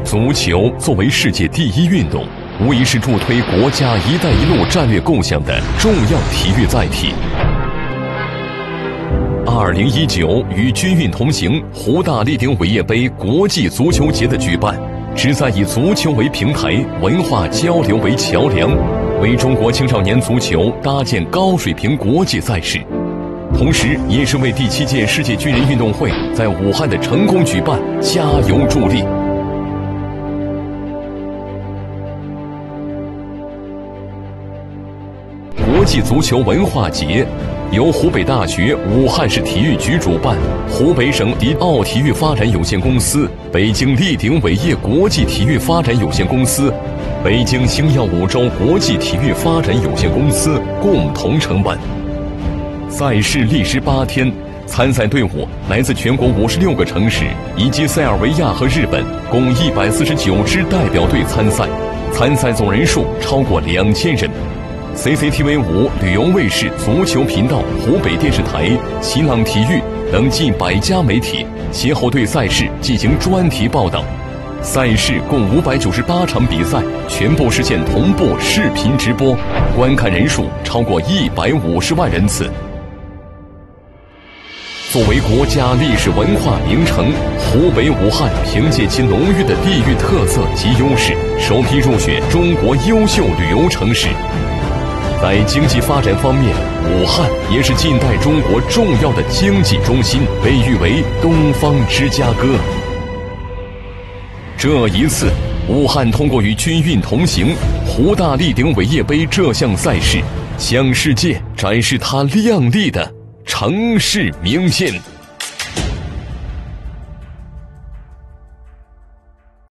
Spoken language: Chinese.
足球作为世界第一运动，无疑是助推国家“一带一路”战略构想的重要体育载体。2019与军运同行湖大立鼎伟业杯国际足球节的举办，旨在以足球为平台，文化交流为桥梁，为中国青少年足球搭建高水平国际赛事，同时也是为第7届世界军人运动会在武汉的成功举办加油助力。国际足球文化节由湖北大学武汉市体育局主办，湖北省迪奥体育发展有限公司、北京立鼎伟业国际体育发展有限公司、北京星耀五洲国际体育发展有限公司共同承办。赛事历时8天，参赛队伍来自全国56个城市以及塞尔维亚和日本，共149支代表队参赛，参赛总人数超过2000人。CCTV5 旅游卫视足球频道、湖北电视台、新浪体育等近100家媒体先后对赛事进行专题报道。赛事共598场比赛，全部实现同步视频直播，观看人数超过150万人次。作为国家历史文化名城，湖北武汉凭借其浓郁的地域特色及优势，首批入选中国优秀旅游城市。在经济发展方面，武汉也是近代中国重要的经济中心，被誉为东方芝加哥。这一次，武汉通过与军运同行湖大立鼎伟业杯这项赛事，向世界展示它亮丽的城市名片。